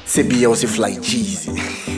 CBO si fly cheesy.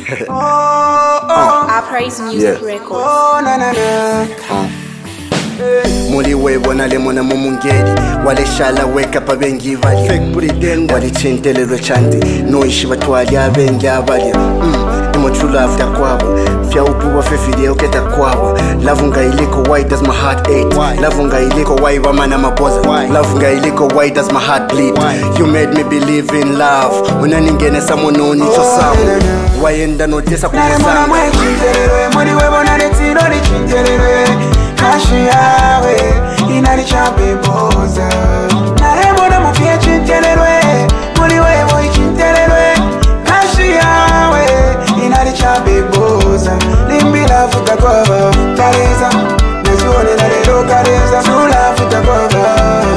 I praise music records. Muli webo na lemona mumungedi wale shala weka pa bengi vali fake pretend wale chintele rechanti no ishi batwali abengi abali imo true love ta kwabo fya upuwa fefide oketa kwabo love ngailiko why does my heart ache love ngailiko why bamana mapoza love ngailiko why does my heart bleed you made me believe in love unaningene samono nicho samu wayenda no desa kumusanga muli webo na letino lichintelele kashi yawe inalichabiboza naremona mufie chintelelwe muli wewe ichintelelwe kashi yawe inalichabiboza limbila futa kwaba kaleza nezuone na lelo kaleza sula futa kwaba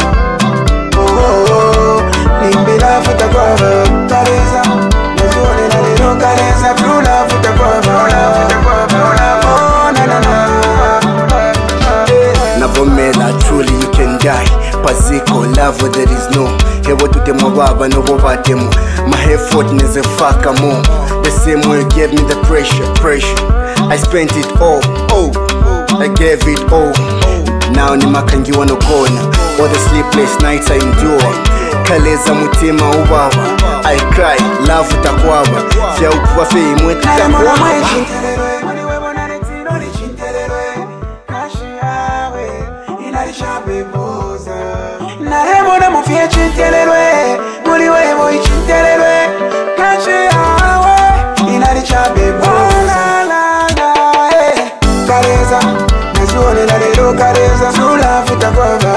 limbila futa kwaba kaleza nezuone na lelo kaleza sula futa kwaba truly you can die Paziko love there is no Hewa tute mwababa no bobatemo My effort neze faka mo The same way you gave me the pressure I spent it all I gave it all Now ni makangi wano kona All the sleepless nights I endure Kaleza mutima ubaba I cry love utakwaba Fya ukuwa fe imweti takwaba naremona mufie chintelelwe muli wewe ichintelelwe kashi yawe inalichabiboza kaleza nezuone na lelo kaleza sula futa kwaba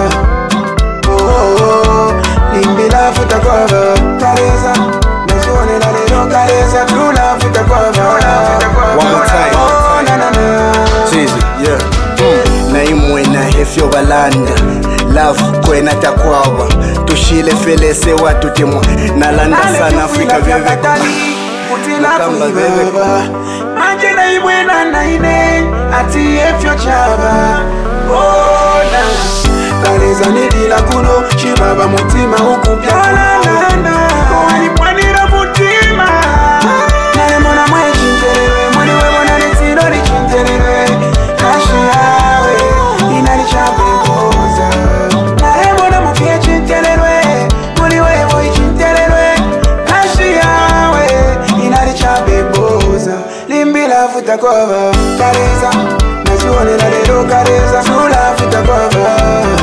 limbila futa kwaba kaleza nezuone na lelo kaleza sula futa kwaba one more time cheesy yeah na imwe na hefyo balanda love kwena takwawa tushile felese watu temwa nalanda sana Afrika veve kamba veve manje na imwena na ine ati efyo chaba ona kaleza nidila kuno chibaba mutima ukupya walipwanira mutima nalemona mwe chintelelwe mwani wewe na netino li chintelelwe kashi yawe inalichabiboza naremona mufie chintelelwe muli wewe ichintelelwe kashi yawe inalichabiboza limbila futa kwaba kaleza nezuone na lelo kaleza sula futa kwaba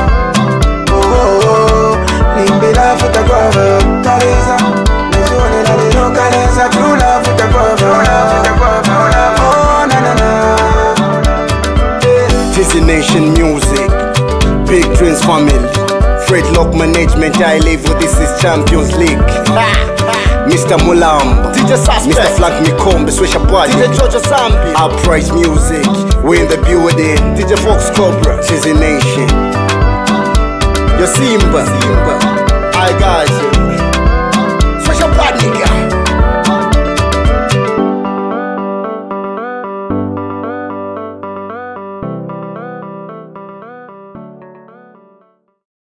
limbila futa kwaba kaleza nezuone na lelo kaleza sula futa kwaba Dizzy Nation Music Big Dreams Family Fredlock Management I live with this is Champions League Mr. Mulambo Mr. Flank Mikombe Swesha Body DJ Jojo Zambi Uprise Music We in the building DJ Fox Cobra Dizzy Nation Yo Simba I got you